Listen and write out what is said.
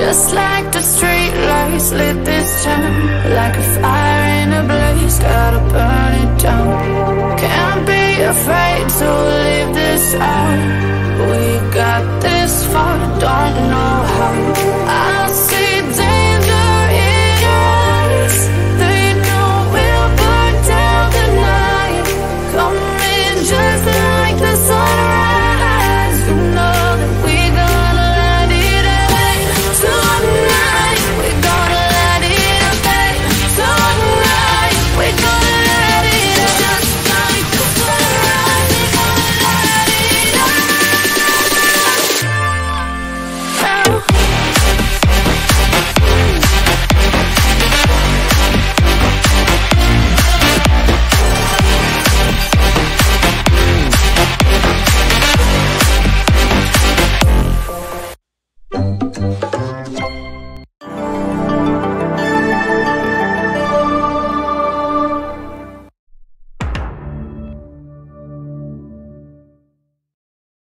Just like the street lights lit this town, like a fire in a blaze, gotta burn it down. Can't be afraid to leave this out. We got this far, don't know how.